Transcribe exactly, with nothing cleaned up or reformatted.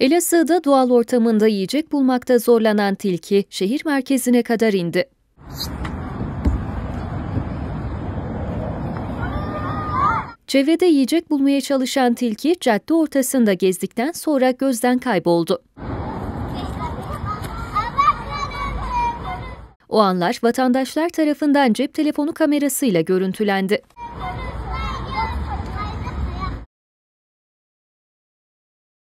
Elazığ'da doğal ortamında yiyecek bulmakta zorlanan tilki şehir merkezine kadar indi. Çevrede yiyecek bulmaya çalışan tilki cadde ortasında gezdikten sonra gözden kayboldu. O anlar vatandaşlar tarafından cep telefonu kamerasıyla görüntülendi.